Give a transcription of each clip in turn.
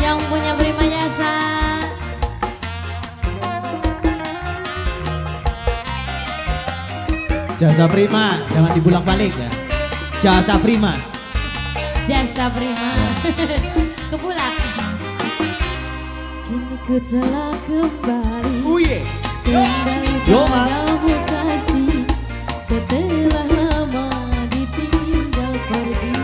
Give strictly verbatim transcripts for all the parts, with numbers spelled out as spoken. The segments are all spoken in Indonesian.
Yang punya Prima Jasa. Jasa Prima, jangan dibulang balik ya. Jasa Prima. Jasa Prima. Kebulak. Kini ku telah kembali. Uye. Kembali padamu kasih. Setelah lama ditinggal pergi.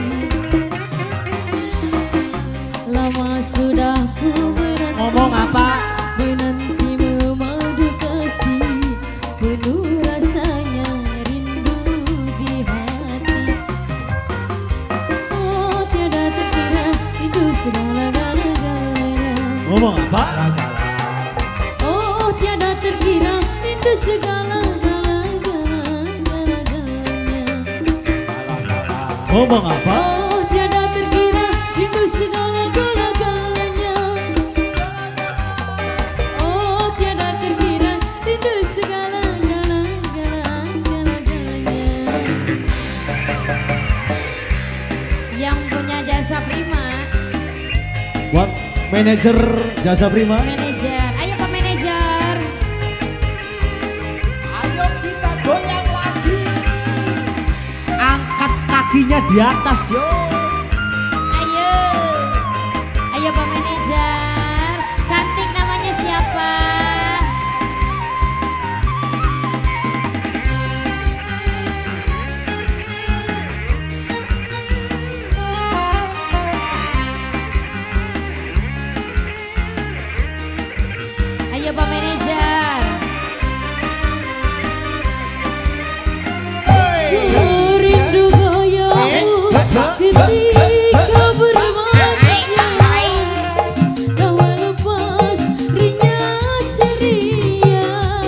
Lama sudah ku menanti. Ngomong apa? Menanti memadu kasih. Penuh rasanya rindu di hati. Oh tiada terkira rindu segala-galanya. Ngomong apa? Oh tiada terkira rindu segala-galanya. Ngomong apa? Oh tiada terkira rindu segala-galanya. Oh tiada terkira rindu segala-galanya. Yang punya Jasa Prima. Buat manajer Jasa Prima. Manajer, ayo Pak Manajer. Ayo kita goyang lagi. Angkat kakinya di atas yo. Ayo, ayo Pak Manajer. Cantik namanya siapa? Ayo Pak Manajer. Rindu goyangmu ketika bermanja. Tawa lepas rinya ceria.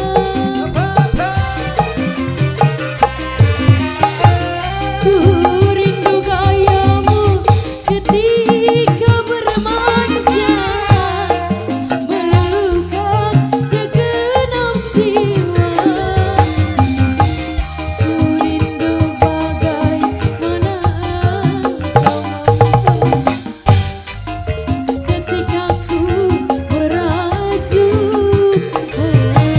Ku rindu gayamu ketika bermanja. Meluluhkan segenap jiwa. Ku rindu bagaimana ketika ku meraju. Ku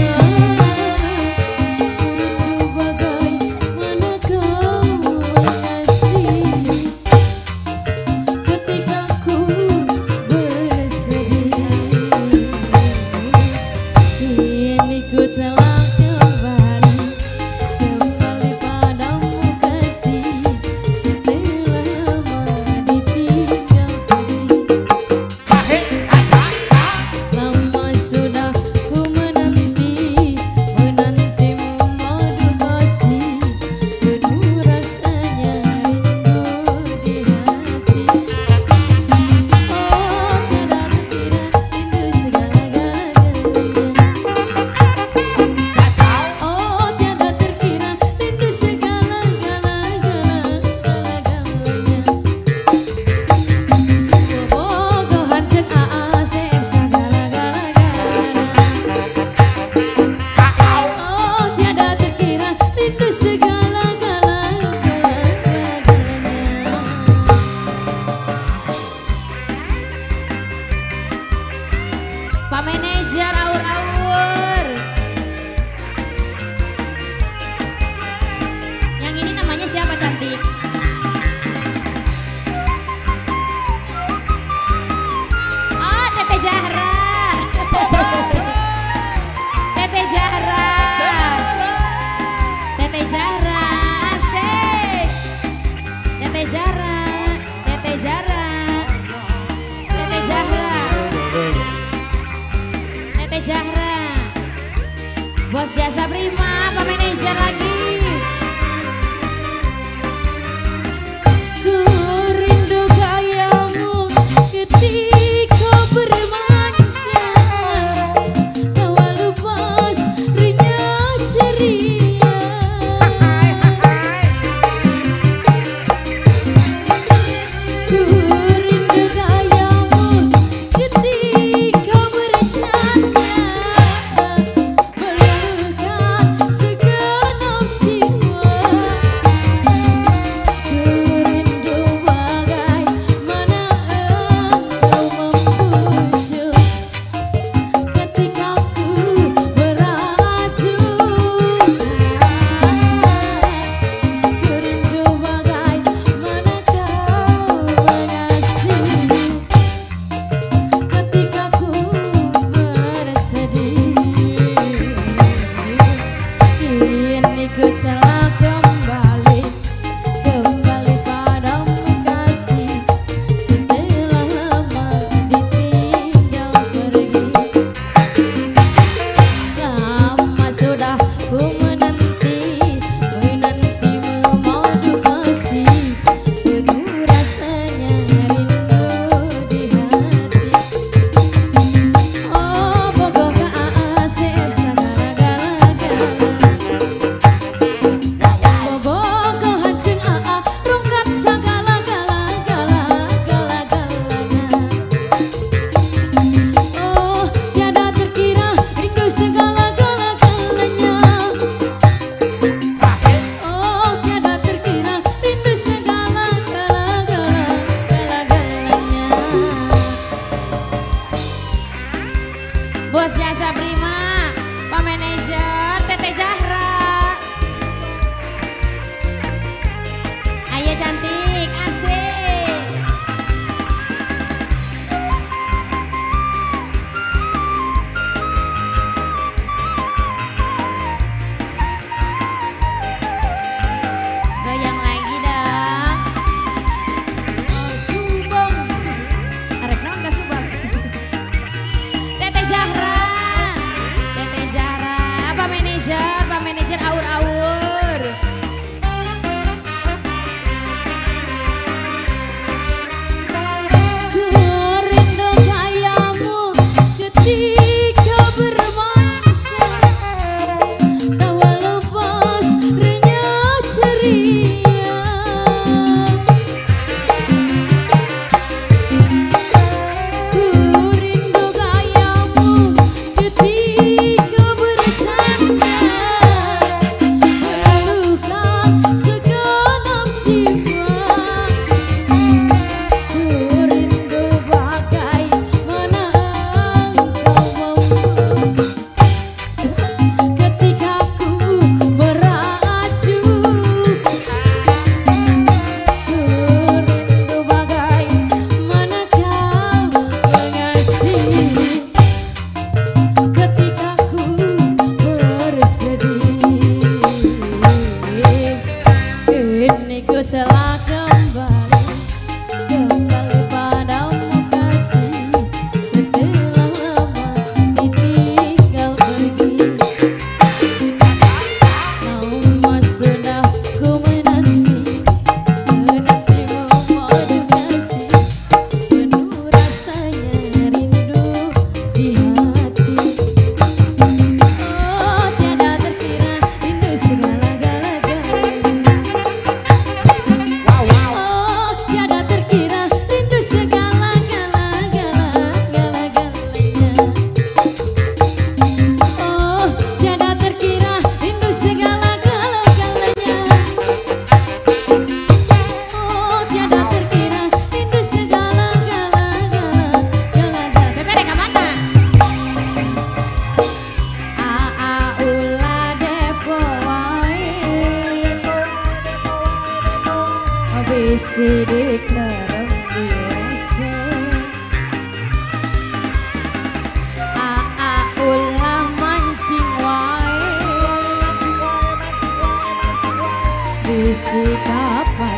rindu bagaimana kau mengasihi ketika ku bersedih. Kini ku telah kembali, kembali padamu kasih. Setelah lama ditinggal pergi. Lama sudah ku menanti, menantimu madu kasih. Penuh rasanya rindu di hati. Oh tiada terkira rindu segala-galanya. Oh tiada terkira rindu segala-galanya. Bobogohan cek aasep segala-galanya. Oh tiada terkira rindu segala-galanya. Pak Manajer aur-aur. Yang ini namanya siapa cantik? Oh Tete Zahra. Tete Zahra. Tete Zahra asik. Tete Zahra. Tete Zahra. Tete Zahra. Tete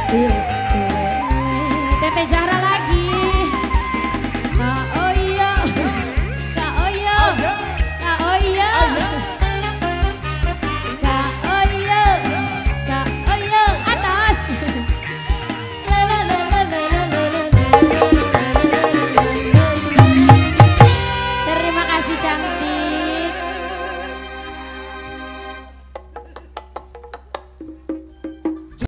Tete Jara